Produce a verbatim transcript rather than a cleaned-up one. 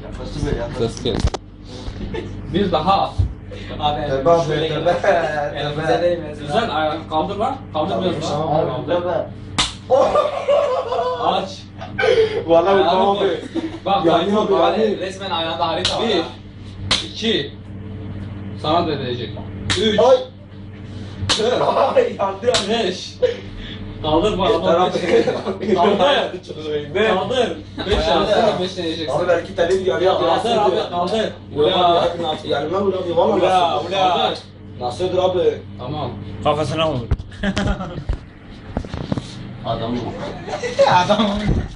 Yaklaştı böyle yaklaştı. Ses kes. Bir daha. Abi Tövbe abi şöyle tövbe. gel. Elimize değmez. Güzel ayağı kaldır lan. Kaldır biraz daha. Abi tövbe. Aç. Vallahi Ayağını tamam koy. abi. Bak Yani yani abi, bak. yani. Resmen ayağında harita var. Bir. iki. Sana da diyecek. Üç. Ay. Ay yandı ya. Beş. Kaldır bak. Yeter adam abi. beş. Kaldır. Ne? Kaldır. Beş Ayağını yazsana ya. beş deneyeceksin. Abi belki tabii diyor ya. Kaldır abi kaldır. Ula. Yani ben abi valla Ula. nasıl? Ula. Nasıldır abi? Tamam. Kafasına vur. Adam mı? Adam